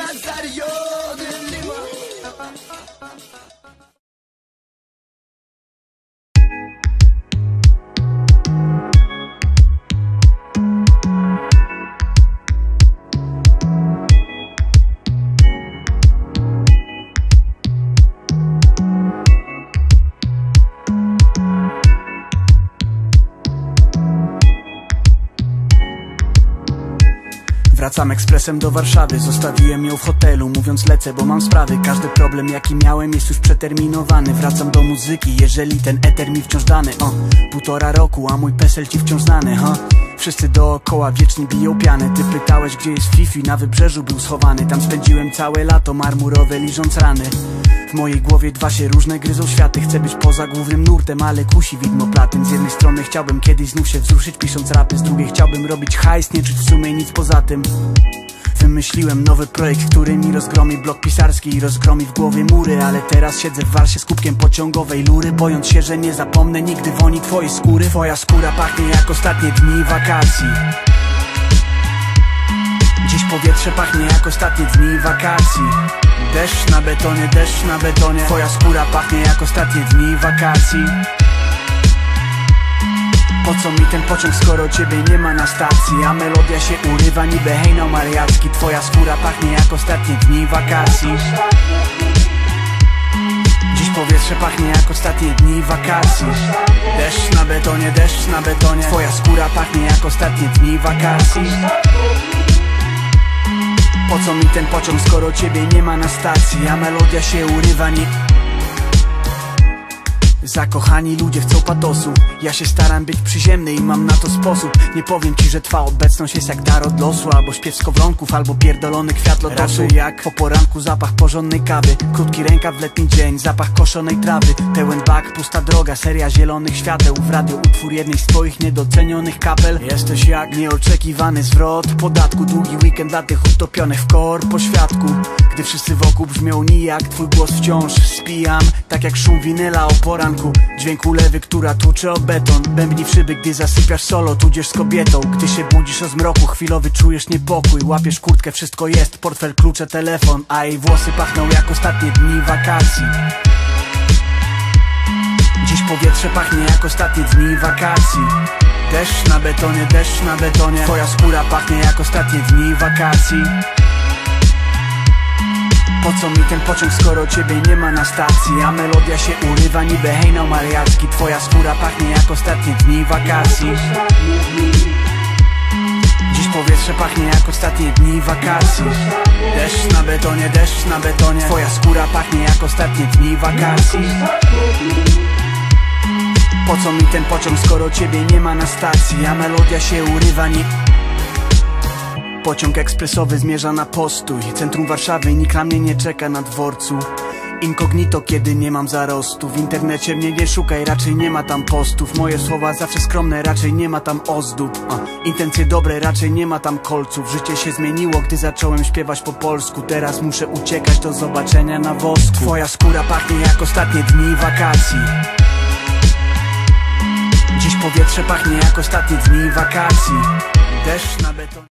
Nazario de Lima. Wracam ekspresem do Warszawy, zostawiłem ją w hotelu, mówiąc lecę, bo mam sprawy. Każdy problem jaki miałem jest już przeterminowany. Wracam do muzyki, jeżeli ten eter mi wciąż dany. 1,5 roku, a mój PESEL ci wciąż znany, Wszyscy dookoła wiecznie biją piany. Ty pytałeś, gdzie jest Fifi, na wybrzeżu był schowany. Tam spędziłem całe lato marmurowe, liżąc rany. W mojej głowie dwa się różne gryzą światy. Chcę być poza głównym nurtem, ale kusi widmo platyn. Z jednej strony chciałbym kiedyś znów się wzruszyć pisząc rapy, z drugiej chciałbym robić hajs, nie czuć w sumie nic poza tym. Wymyśliłem nowy projekt, który mi rozgromi blok pisarski i rozgromi w głowie mury. Ale teraz siedzę w Warsie z kubkiem pociągowej lury, bojąc się, że nie zapomnę nigdy woni twojej skóry. Twoja skóra pachnie jak ostatnie dni wakacji. Dziś powietrze pachnie jak ostatnie dni wakacji. Deszcz na betonie, deszcz na betonie. Twoja skóra pachnie jak ostatnie dni wakacji. Po co mi ten pociąg, skoro ciebie nie ma na stacji? A melodia się urywa niby hejnał mariacki. Twoja skóra pachnie jak ostatnie dni wakacji. Dziś powietrze pachnie jak ostatnie dni wakacji. Deszcz na betonie, deszcz na betonie. Twoja skóra pachnie jak ostatnie dni wakacji. Po co mi ten pociąg, skoro ciebie nie ma na stacji? A melodia się urywa Zakochani ludzie chcą patosu. Ja się staram być przyziemny i mam na to sposób. Nie powiem ci, że twa obecność jest jak dar od losu, albo śpiew skowronków, albo pierdolony kwiat lotosu. Raczej jak po poranku zapach porządnej kawy, krótki rękaw w letni dzień, zapach koszonej trawy, pełen bak, pusta droga, seria zielonych świateł. W radio utwór jednej z twoich niedocenionych kapel. Jesteś jak nieoczekiwany zwrot podatku. Długi weekend dla tych utopionych w poświadku. Gdy wszyscy wokół brzmią nijak, twój głos wciąż spijam, tak jak szum winyla o poranku. Dźwięk ulewy, która tłucze o beton. Bębni w szyby, gdy zasypiasz solo, tudzież z kobietą. Gdy się budzisz o zmroku, chwilowy czujesz niepokój. Łapiesz kurtkę, wszystko jest, portfel, klucze, telefon, a jej włosy pachną jak ostatnie dni wakacji. Dziś powietrze pachnie jak ostatnie dni wakacji. Deszcz na betonie, deszcz na betonie. Twoja skóra pachnie jak ostatnie dni wakacji. Po co mi ten pociąg, skoro ciebie nie ma na stacji? A melodia się urywa niby hejnał mariacki. Twoja skóra pachnie jak ostatnie dni wakacji. Dziś powietrze pachnie jak ostatnie dni wakacji. Deszcz na betonie, deszcz na betonie. Twoja skóra pachnie jak ostatnie dni wakacji. Po co mi ten pociąg, skoro ciebie nie ma na stacji? A melodia się urywa Pociąg ekspresowy zmierza na postój. Centrum Warszawy, nikt na mnie nie czeka na dworcu. Incognito, kiedy nie mam zarostu. W internecie mnie nie szukaj, raczej nie ma tam postów. Moje słowa zawsze skromne, raczej nie ma tam ozdób. Intencje dobre, raczej nie ma tam kolców. Życie się zmieniło, gdy zacząłem śpiewać po polsku. Teraz muszę uciekać, do zobaczenia na wosku. Twoja skóra pachnie jak ostatnie dni wakacji. Dziś powietrze pachnie jak ostatnie dni wakacji. Deszcz na betonie.